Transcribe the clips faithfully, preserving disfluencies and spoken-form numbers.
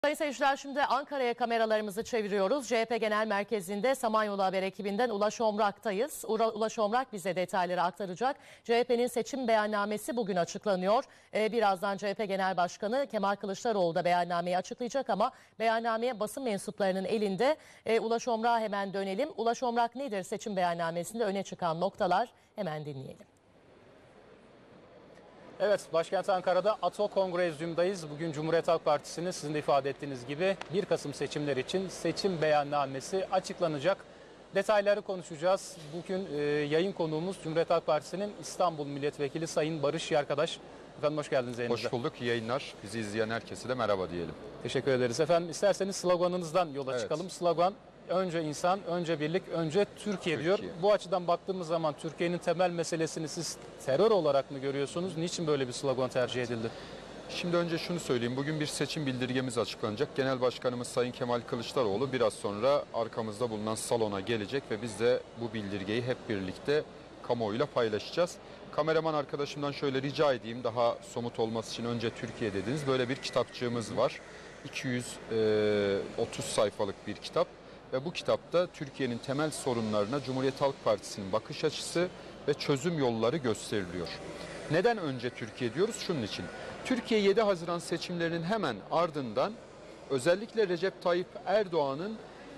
Sayın seyirciler, şimdi Ankara'ya kameralarımızı çeviriyoruz. C H P Genel Merkezi'nde Samanyolu Haber ekibinden Ulaş Omrak'tayız. Ulaş Omrak bize detayları aktaracak. C H P'nin seçim beyannamesi bugün açıklanıyor. Ee, birazdan C H P Genel Başkanı Kemal Kılıçdaroğlu da beyannameyi açıklayacak ama beyannameye basın mensuplarının elinde. Ee, Ulaş Omrak'a hemen dönelim. Ulaş Omrak, nedir seçim beyannamesinde öne çıkan noktalar? Hemen dinleyelim. Evet, başkent Ankara'da Ato Kongrezyum'dayız. Bugün Cumhuriyet Halk Partisi'nin sizin de ifade ettiğiniz gibi bir Kasım seçimleri için seçim beyannamesi açıklanacak. Detayları konuşacağız. Bugün e, yayın konuğumuz Cumhuriyet Halk Partisi'nin İstanbul Milletvekili Sayın Barış Yarkadaş. Efendim hoş geldiniz yayınımıza. Hoş bulduk, iyi yayınlar. Bizi izleyen herkese de merhaba diyelim. Teşekkür ederiz. Efendim isterseniz sloganınızdan yola Evet. çıkalım. Slogan: önce insan, önce birlik, önce Türkiye, Türkiye diyor. Bu açıdan baktığımız zaman Türkiye'nin temel meselesini siz terör olarak mı görüyorsunuz? Niçin böyle bir slogan tercih edildi? Şimdi önce şunu söyleyeyim. Bugün bir seçim bildirgemiz açıklanacak. Genel Başkanımız Sayın Kemal Kılıçdaroğlu biraz sonra arkamızda bulunan salona gelecek ve biz de bu bildirgeyi hep birlikte kamuoyuyla paylaşacağız. Kameraman arkadaşımdan şöyle rica edeyim, daha somut olması için önce Türkiye dediniz. Böyle bir kitapçığımız var. iki yüz otuz sayfalık bir kitap. Ve bu kitapta Türkiye'nin temel sorunlarına Cumhuriyet Halk Partisi'nin bakış açısı ve çözüm yolları gösteriliyor. Neden önce Türkiye diyoruz? Şunun için. Türkiye yedi Haziran seçimlerinin hemen ardından özellikle Recep Tayyip Erdoğan'ın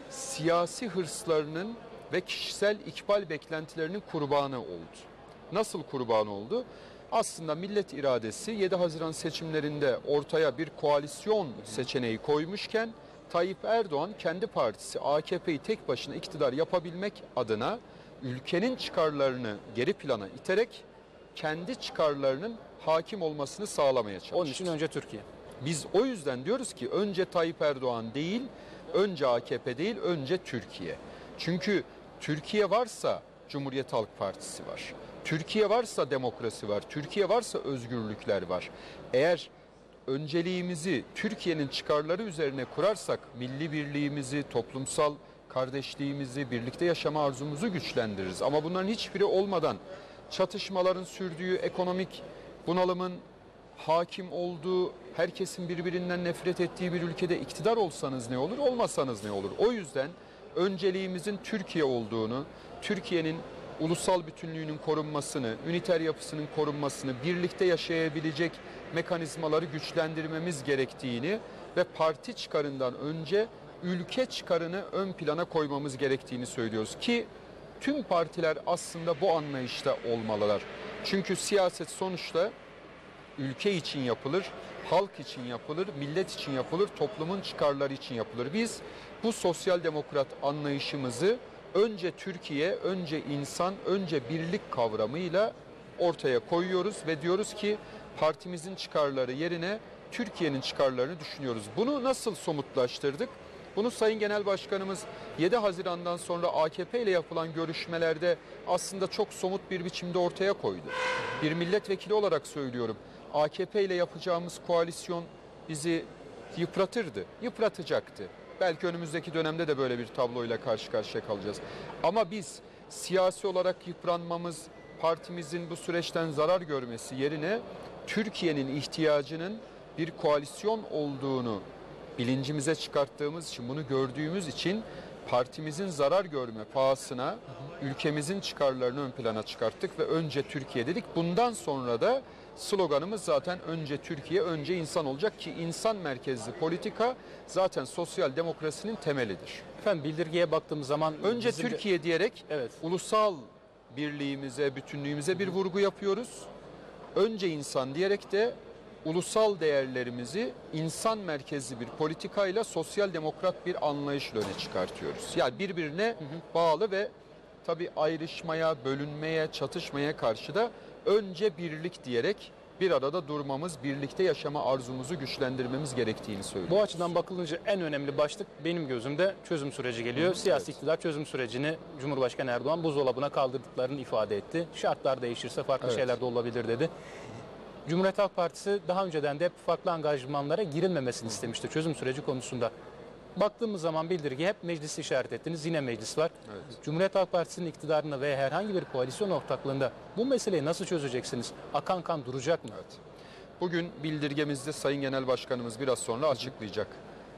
siyasi hırslarının ve kişisel ikbal beklentilerinin kurbanı oldu. Nasıl kurban oldu? Aslında millet iradesi yedi Haziran seçimlerinde ortaya bir koalisyon seçeneği koymuşken Tayyip Erdoğan kendi partisi A K P'yi tek başına iktidar yapabilmek adına ülkenin çıkarlarını geri plana iterek kendi çıkarlarının hakim olmasını sağlamaya çalıştı. Onun için önce Türkiye. Biz o yüzden diyoruz ki önce Tayyip Erdoğan değil, önce A K P değil, önce Türkiye. Çünkü Türkiye varsa Cumhuriyet Halk Partisi var. Türkiye varsa demokrasi var. Türkiye varsa özgürlükler var. Eğer önceliğimizi Türkiye'nin çıkarları üzerine kurarsak milli birliğimizi, toplumsal kardeşliğimizi, birlikte yaşama arzumuzu güçlendiririz. Ama bunların hiçbiri olmadan çatışmaların sürdüğü, ekonomik bunalımın hakim olduğu, herkesin birbirinden nefret ettiği bir ülkede iktidar olsanız ne olur, olmasanız ne olur? O yüzden önceliğimizin Türkiye olduğunu, Türkiye'nin ulusal bütünlüğünün korunmasını, üniter yapısının korunmasını, birlikte yaşayabilecek mekanizmaları güçlendirmemiz gerektiğini ve parti çıkarından önce ülke çıkarını ön plana koymamız gerektiğini söylüyoruz ki tüm partiler aslında bu anlayışta olmalılar. Çünkü siyaset sonuçta ülke için yapılır, halk için yapılır, millet için yapılır, toplumun çıkarları için yapılır. Biz bu sosyal demokrat anlayışımızı önce Türkiye, önce insan, önce birlik kavramıyla ortaya koyuyoruz ve diyoruz ki partimizin çıkarları yerine Türkiye'nin çıkarlarını düşünüyoruz. Bunu nasıl somutlaştırdık? Bunu Sayın Genel Başkanımız yedi Haziran'dan sonra A K P ile yapılan görüşmelerde aslında çok somut bir biçimde ortaya koydu. Bir milletvekili olarak söylüyorum. A K P ile yapacağımız koalisyon bizi yıpratırdı, yıpratacaktı. Belki önümüzdeki dönemde de böyle bir tabloyla karşı karşıya kalacağız. Ama biz siyasi olarak yıpranmamız, partimizin bu süreçten zarar görmesi yerine Türkiye'nin ihtiyacının bir koalisyon olduğunu bilincimize çıkarttığımız için, bunu gördüğümüz için partimizin zarar görme pahasına ülkemizin çıkarlarını ön plana çıkarttık ve önce Türkiye dedik. Bundan sonra da sloganımız zaten önce Türkiye, önce insan olacak ki insan merkezli politika zaten sosyal demokrasinin temelidir. Efendim bildirgeye baktığımız zaman önce bizim Türkiye de... diyerek evet. ulusal birliğimize, bütünlüğümüze bir vurgu yapıyoruz. Önce insan diyerek de ulusal değerlerimizi insan merkezli bir politikayla sosyal demokrat bir anlayışla öne çıkartıyoruz. Yani birbirine hı hı. bağlı ve tabii ayrışmaya, bölünmeye, çatışmaya karşı da önce birlik diyerek bir arada durmamız, birlikte yaşama arzumuzu güçlendirmemiz gerektiğini söylüyoruz. Bu açıdan bakılınca en önemli başlık benim gözümde çözüm süreci geliyor. Hı, Siyasi evet. iktidar çözüm sürecini Cumhurbaşkanı Erdoğan buzdolabına kaldırdıklarını ifade etti. Şartlar değişirse farklı evet. şeyler de olabilir dedi. Cumhuriyet Halk Partisi daha önceden de hep farklı angajmanlara girilmemesini istemişti çözüm süreci konusunda. Baktığımız zaman bildirgi hep meclisi işaret ettiniz. Yine meclis var. Evet. Cumhuriyet Halk Partisi'nin iktidarında ve herhangi bir koalisyon ortaklığında bu meseleyi nasıl çözeceksiniz? Akan kan duracak mı? Evet. Bugün bildirgemizde Sayın Genel Başkanımız biraz sonra açıklayacak.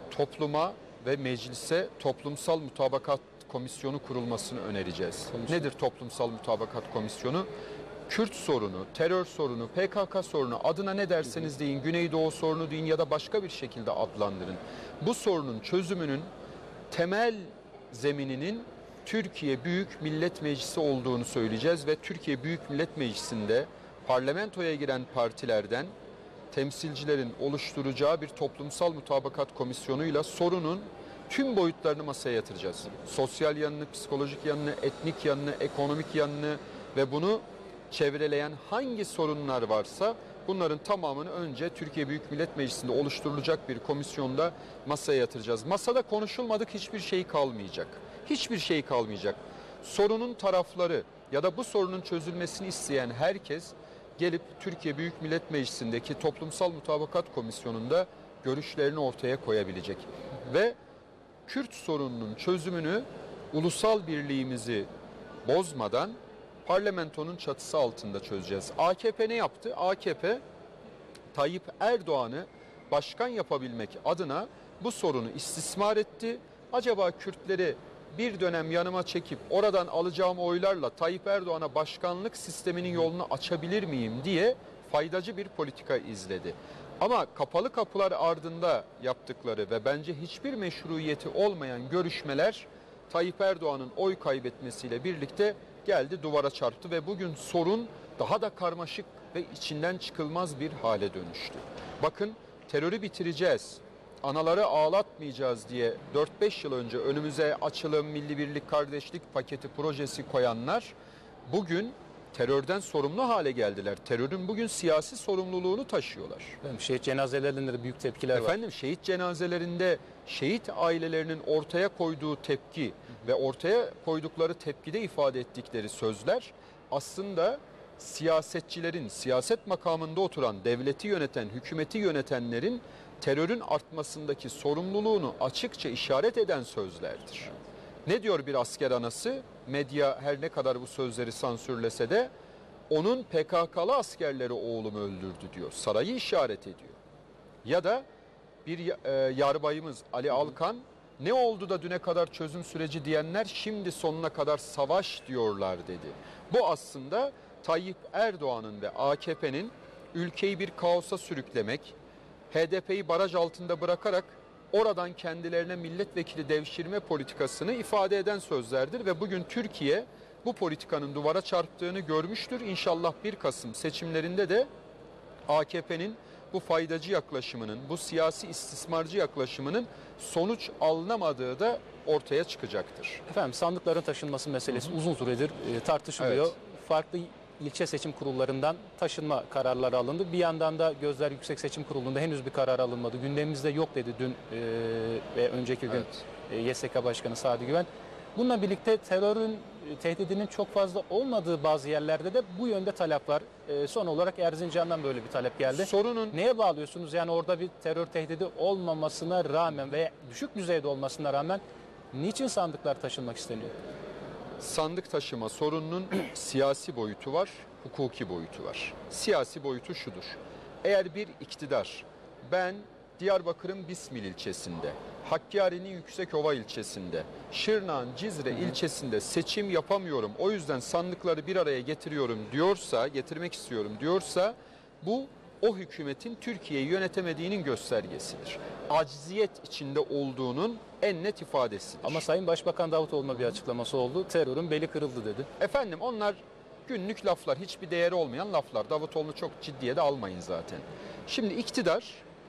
topluma ve meclise toplumsal mutabakat komisyonu kurulmasını önereceğiz. Komisyon. Nedir toplumsal mutabakat komisyonu? Kürt sorunu, terör sorunu, P K K sorunu, adına ne derseniz deyin, Güneydoğu sorunu deyin ya da başka bir şekilde adlandırın. Bu sorunun çözümünün temel zemininin Türkiye Büyük Millet Meclisi olduğunu söyleyeceğiz ve Türkiye Büyük Millet Meclisi'nde parlamentoya giren partilerden temsilcilerin oluşturacağı bir toplumsal mutabakat komisyonuyla sorunun tüm boyutlarını masaya yatıracağız. Sosyal yanını, psikolojik yanını, etnik yanını, ekonomik yanını ve bunu çevreleyen hangi sorunlar varsa bunların tamamını önce Türkiye Büyük Millet Meclisi'nde oluşturulacak bir komisyonda masaya yatıracağız. Masada konuşulmadık hiçbir şey kalmayacak. Hiçbir şey kalmayacak. Sorunun tarafları ya da bu sorunun çözülmesini isteyen herkes gelip Türkiye Büyük Millet Meclisi'ndeki Toplumsal Mutabakat Komisyonu'nda görüşlerini ortaya koyabilecek. Ve Kürt sorununun çözümünü ulusal birliğimizi bozmadan parlamentonun çatısı altında çözeceğiz. A K P ne yaptı? A K P Tayyip Erdoğan'ı başkan yapabilmek adına bu sorunu istismar etti. Acaba Kürtleri bir dönem yanıma çekip oradan alacağım oylarla Tayyip Erdoğan'a başkanlık sisteminin yolunu açabilir miyim diye faydacı bir politika izledi. Ama kapalı kapılar ardında yaptıkları ve bence hiçbir meşruiyeti olmayan görüşmeler Tayyip Erdoğan'ın oy kaybetmesiyle birlikte geldi duvara çarptı ve bugün sorun daha da karmaşık ve içinden çıkılmaz bir hale dönüştü. Bakın terörü bitireceğiz, anaları ağlatmayacağız diye dört beş yıl önce önümüze açılım, milli birlik, kardeşlik paketi projesi koyanlar bugün terörden sorumlu hale geldiler. Terörün bugün siyasi sorumluluğunu taşıyorlar. Efendim, şehit cenazelerinde de büyük tepkiler var. Efendim şehit cenazelerinde şehit ailelerinin ortaya koyduğu tepki ve ortaya koydukları tepkide ifade ettikleri sözler aslında siyasetçilerin, siyaset makamında oturan, devleti yöneten, hükümeti yönetenlerin terörün artmasındaki sorumluluğunu açıkça işaret eden sözlerdir. Ne diyor bir asker anası? Medya her ne kadar bu sözleri sansürlese de onun P K K'lı askerleri oğlumu öldürdü diyor. Sarayı işaret ediyor. Ya da bir e, yarbayımız Ali Alkan ne oldu da düne kadar çözüm süreci diyenler şimdi sonuna kadar savaş diyorlar dedi. Bu aslında Tayyip Erdoğan'ın ve A K P'nin ülkeyi bir kaosa sürüklemek, H D P'yi baraj altında bırakarak oradan kendilerine milletvekili devşirme politikasını ifade eden sözlerdir ve bugün Türkiye bu politikanın duvara çarptığını görmüştür. İnşallah bir Kasım seçimlerinde de A K P'nin bu faydacı yaklaşımının, bu siyasi istismarcı yaklaşımının sonuç alınamadığı da ortaya çıkacaktır. Efendim sandıkların taşınması meselesi uzun süredir e, tartışılıyor. Evet. Farklı ilçe seçim kurullarından taşınma kararları alındı. Bir yandan da gözler Yüksek Seçim Kurulu'nda henüz bir karar alınmadı. Gündemimizde yok dedi dün e, ve önceki gün Evet. e, Y S K Başkanı Sadi Güven. Bununla birlikte terörün e, tehdidinin çok fazla olmadığı bazı yerlerde de bu yönde talep var. E, son olarak Erzincan'dan böyle bir talep geldi. Sorunun Neye bağlıyorsunuz? Yani orada bir terör tehdidi olmamasına rağmen veya düşük düzeyde olmasına rağmen niçin sandıklar taşınmak isteniyor? sandık taşıma sorununun siyasi boyutu var, hukuki boyutu var. Siyasi boyutu şudur. Eğer bir iktidar, ben Diyarbakır'ın Bismil ilçesinde, Hakkari'nin Yüksekova ilçesinde, Şırnak'ın Cizre ilçesinde seçim yapamıyorum, o yüzden sandıkları bir araya getiriyorum diyorsa, getirmek istiyorum diyorsa, bu o hükümetin Türkiye'yi yönetemediğinin göstergesidir. Acziyet içinde olduğunun en net ifadesidir. Ama Sayın Başbakan Davutoğlu'na bir açıklaması oldu. Terörün beli kırıldı dedi. Efendim onlar günlük laflar, hiçbir değeri olmayan laflar. Davutoğlu'nu çok ciddiye de almayın zaten. Şimdi iktidar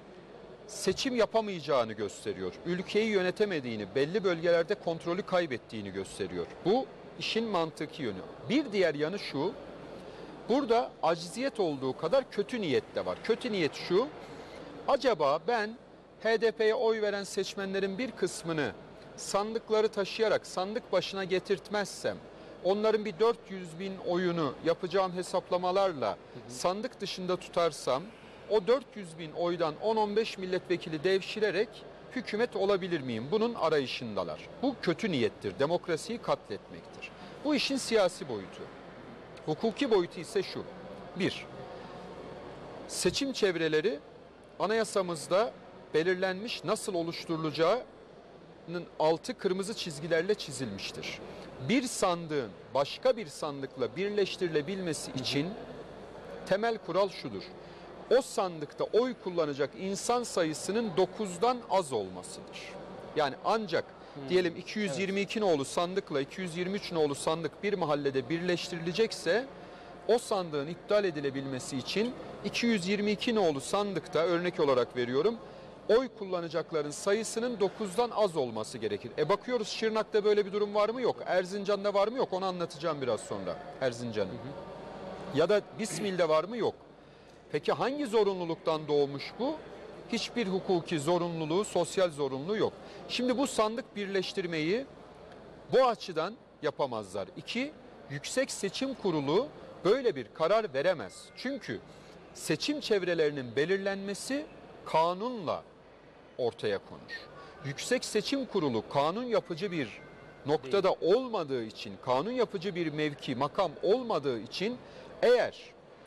seçim yapamayacağını gösteriyor. Ülkeyi yönetemediğini, belli bölgelerde kontrolü kaybettiğini gösteriyor. Bu işin mantıki yönü. Bir diğer yanı şu, burada acziyet olduğu kadar kötü niyet de var. Kötü niyet şu, acaba ben H D P'ye oy veren seçmenlerin bir kısmını sandıkları taşıyarak sandık başına getirtmezsem, onların bir dört yüz bin oyunu yapacağım hesaplamalarla sandık dışında tutarsam, o dört yüz bin oydan on on beş milletvekili devşirerek hükümet olabilir miyim? Bunun arayışındalar. Bu kötü niyettir, demokrasiyi katletmektir. Bu işin siyasi boyutu. Hukuki boyutu ise şu. Bir, seçim çevreleri anayasamızda belirlenmiş, nasıl oluşturulacağının altı kırmızı çizgilerle çizilmiştir. Bir sandığın başka bir sandıkla birleştirilebilmesi için temel kural şudur: o sandıkta oy kullanacak insan sayısının dokuzdan az olmasıdır. Yani ancak hmm. diyelim iki yüz yirmi iki evet. nolu sandıkla iki yüz yirmi üç nolu sandık bir mahallede birleştirilecekse, o sandığın iptal edilebilmesi için iki yüz yirmi iki nolu sandıkta, örnek olarak veriyorum, oy kullanacakların sayısının dokuzdan az olması gerekir. E bakıyoruz, Şırnak'ta böyle bir durum var mı? Yok. Erzincan'da var mı? Yok. Onu anlatacağım biraz sonra. Erzincan'ın. Ya da Bismil'de var mı? Yok. Peki hangi zorunluluktan doğmuş bu? Hiçbir hukuki zorunluluğu, sosyal zorunluluğu yok. Şimdi bu sandık birleştirmeyi bu açıdan yapamazlar. İki, Yüksek Seçim Kurulu böyle bir karar veremez. Çünkü seçim çevrelerinin belirlenmesi kanunla ortaya konur. Yüksek Seçim Kurulu kanun yapıcı bir noktada olmadığı için, kanun yapıcı bir mevki, makam olmadığı için, eğer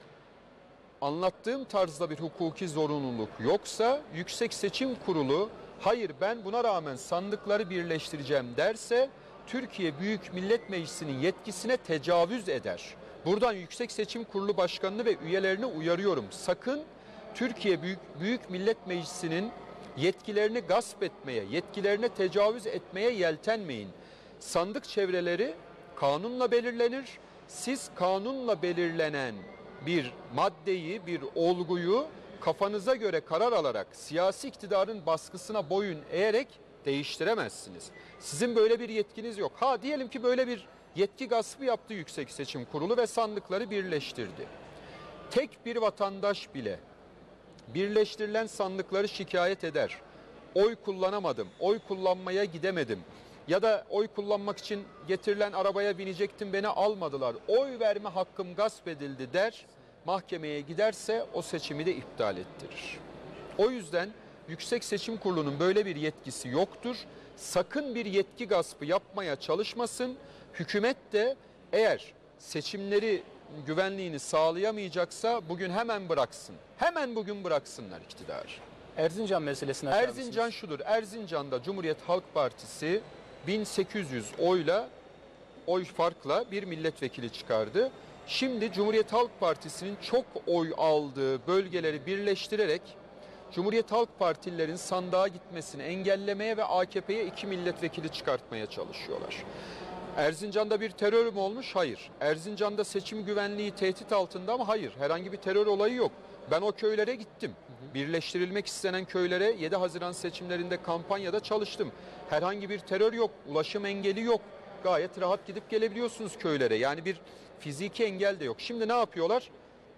anlattığım tarzda bir hukuki zorunluluk yoksa, Yüksek Seçim Kurulu hayır ben buna rağmen sandıkları birleştireceğim derse, Türkiye Büyük Millet Meclisi'nin yetkisine tecavüz eder. Buradan Yüksek Seçim Kurulu Başkanı'nı ve üyelerini uyarıyorum. Sakın Türkiye Büyük, Büyük Millet Meclisi'nin yetkilerini gasp etmeye, yetkilerine tecavüz etmeye yeltenmeyin. Sandık çevreleri kanunla belirlenir. Siz kanunla belirlenen bir maddeyi, bir olguyu kafanıza göre karar alarak, siyasi iktidarın baskısına boyun eğerek değiştiremezsiniz. Sizin böyle bir yetkiniz yok. Ha diyelim ki böyle bir yetki gaspı yaptı Yüksek Seçim Kurulu ve sandıkları birleştirdi. Tek bir vatandaş bile birleştirilen sandıkları şikayet eder. Oy kullanamadım, oy kullanmaya gidemedim ya da oy kullanmak için getirilen arabaya binecektim, beni almadılar, oy verme hakkım gasp edildi der, mahkemeye giderse o seçimi de iptal ettirir. O yüzden Yüksek Seçim Kurulu'nun böyle bir yetkisi yoktur. Sakın bir yetki gaspı yapmaya çalışmasın. Hükümet de eğer seçimleri güvenliğini sağlayamayacaksa bugün hemen bıraksın. Hemen bugün bıraksınlar iktidarı. Erzincan meselesine Erzincan şudur. Erzincan'da Cumhuriyet Halk Partisi bin sekiz yüz oyla, oy farkla bir milletvekili çıkardı. Şimdi Cumhuriyet Halk Partisi'nin çok oy aldığı bölgeleri birleştirerek Cumhuriyet Halk Partililerin sandığa gitmesini engellemeye ve A K P'ye iki milletvekili çıkartmaya çalışıyorlar. Erzincan'da bir terör mü olmuş? Hayır. Erzincan'da seçim güvenliği tehdit altında mı? Hayır. Herhangi bir terör olayı yok. Ben o köylere gittim. Birleştirilmek istenen köylere yedi Haziran seçimlerinde kampanyada çalıştım. Herhangi bir terör yok, ulaşım engeli yok. Gayet rahat gidip gelebiliyorsunuz köylere. Yani bir fiziki engel de yok. Şimdi ne yapıyorlar?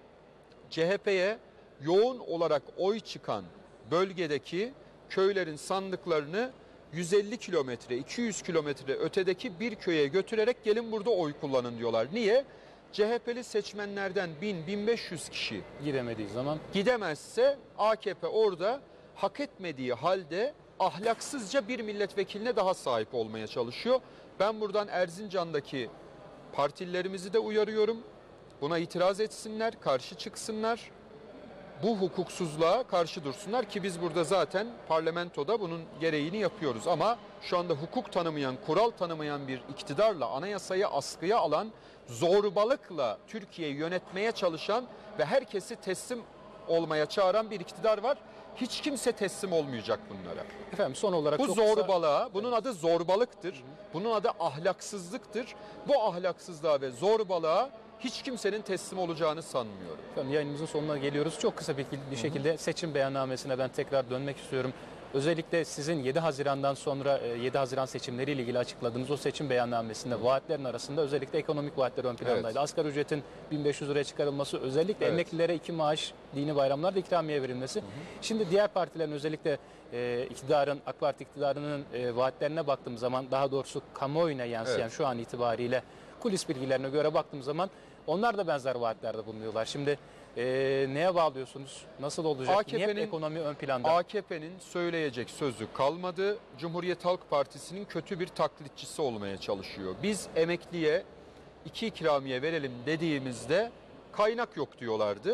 C H P'ye yoğun olarak oy çıkan bölgedeki köylerin sandıklarını yüz elli kilometre, iki yüz kilometre ötedeki bir köye götürerek gelin burada oy kullanın diyorlar. Niye? C H P'li seçmenlerden bin bin beş yüz kişi giremediği zaman, gidemezse A K P orada hak etmediği halde ahlaksızca bir milletvekiline daha sahip olmaya çalışıyor. Ben buradan Erzincan'daki partililerimizi de uyarıyorum. Buna itiraz etsinler, karşı çıksınlar. Bu hukuksuzluğa karşı dursunlar ki biz burada zaten parlamentoda bunun gereğini yapıyoruz. Ama şu anda hukuk tanımayan, kural tanımayan bir iktidarla, anayasayı askıya alan, zorbalıkla Türkiye'yi yönetmeye çalışan ve herkesi teslim olmaya çağıran bir iktidar var. Hiç kimse teslim olmayacak bunlara. Efendim son olarak bu çok zorbalığa, kısa... bunun adı zorbalıktır. Bunun adı ahlaksızlıktır. Bu ahlaksızlığa ve zorbalığa hiç kimsenin teslim olacağını sanmıyorum. Efendim yayınımızın sonuna geliyoruz. Çok kısa bir, bir şekilde hı hı. seçim beyannamesine ben tekrar dönmek istiyorum. Özellikle sizin yedi Haziran'dan sonra yedi Haziran seçimleriyle ilgili açıkladığınız o seçim beyannamesinde hı. vaatlerin arasında özellikle ekonomik vaatler ön plandaydı. Evet. Asgari ücretin bin beş yüz liraya çıkarılması, özellikle evet. emeklilere iki maaş, dini bayramlarda ikramiye verilmesi. Hı hı. Şimdi diğer partilerin, özellikle e, iktidarın, AK Parti iktidarının e, vaatlerine baktığım zaman, daha doğrusu kamuoyuna yansıyan evet. şu an itibariyle kulis bilgilerine göre baktığım zaman onlar da benzer vaatlerde bulunuyorlar. Şimdi e, neye bağlıyorsunuz? Nasıl olacak? Niye ekonomi ön planda? A K P'nin söyleyecek sözü kalmadı. Cumhuriyet Halk Partisi'nin kötü bir taklitçisi olmaya çalışıyor. Biz emekliye iki ikramiye verelim dediğimizde kaynak yok diyorlardı.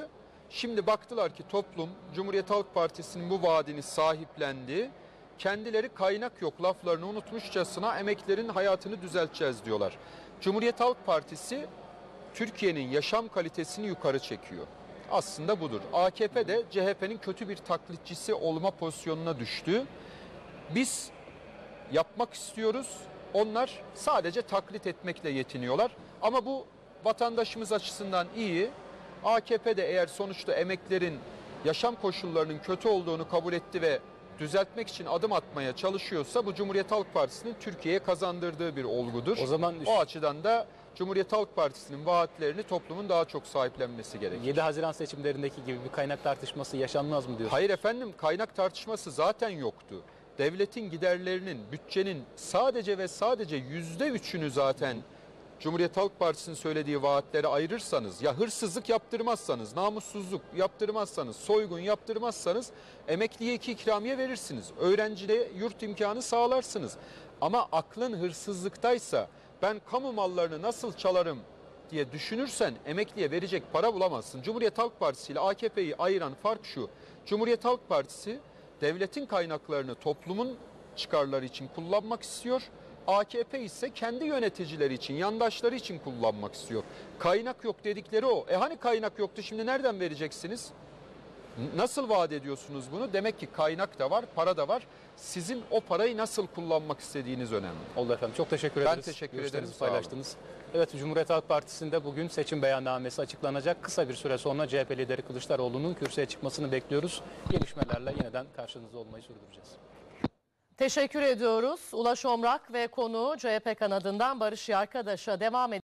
Şimdi baktılar ki toplum Cumhuriyet Halk Partisi'nin bu vaadini sahiplendi. Kendileri kaynak yok laflarını unutmuşçasına emeklilerin hayatını düzelteceğiz diyorlar. Cumhuriyet Halk Partisi Türkiye'nin yaşam kalitesini yukarı çekiyor. Aslında budur. A K P de C H P'nin kötü bir taklitçisi olma pozisyonuna düştü. Biz yapmak istiyoruz. Onlar sadece taklit etmekle yetiniyorlar. Ama bu vatandaşımız açısından iyi. A K P de eğer sonuçta emeklerin yaşam koşullarının kötü olduğunu kabul etti ve düzeltmek için adım atmaya çalışıyorsa bu Cumhuriyet Halk Partisi'nin Türkiye'ye kazandırdığı bir olgudur. O zaman o açıdan da Cumhuriyet Halk Partisi'nin vaatlerini toplumun daha çok sahiplenmesi gerekir. yedi Haziran seçimlerindeki gibi bir kaynak tartışması yaşanmaz mı diyorsunuz? Hayır efendim, kaynak tartışması zaten yoktu. Devletin giderlerinin, bütçenin sadece ve sadece yüzde üçünü zaten Cumhuriyet Halk Partisi'nin söylediği vaatlere ayırırsanız, ya hırsızlık yaptırmazsanız, namussuzluk yaptırmazsanız, soygun yaptırmazsanız emekliye iki ikramiye verirsiniz. Öğrencide yurt imkanı sağlarsınız. Ama aklın hırsızlıktaysa ben kamu mallarını nasıl çalarım diye düşünürsen emekliye verecek para bulamazsın. Cumhuriyet Halk Partisi ile A K P'yi ayıran fark şu: Cumhuriyet Halk Partisi devletin kaynaklarını toplumun çıkarları için kullanmak istiyor. A K P ise kendi yöneticileri için, yandaşları için kullanmak istiyor. Kaynak yok dedikleri o. E hani kaynak yoktu, şimdi nereden vereceksiniz? Nasıl vaat ediyorsunuz bunu? Demek ki kaynak da var, para da var. Sizin o parayı nasıl kullanmak istediğiniz önemli. Oldu efendim. Çok teşekkür Ben ederiz. teşekkür Görüşlerinizi ederim, sağ olun. paylaştınız. Evet, Cumhuriyet Halk Partisi'nde bugün seçim beyannamesi açıklanacak. Kısa bir süre sonra C H P lideri Kılıçdaroğlu'nun kürsüye çıkmasını bekliyoruz. Gelişmelerle yeniden karşınızda olmayı sürdüreceğiz. Teşekkür ediyoruz. Ulaş Omrak ve konuğu C H P kanadından Barış Yarkadaş'a devam ediyoruz.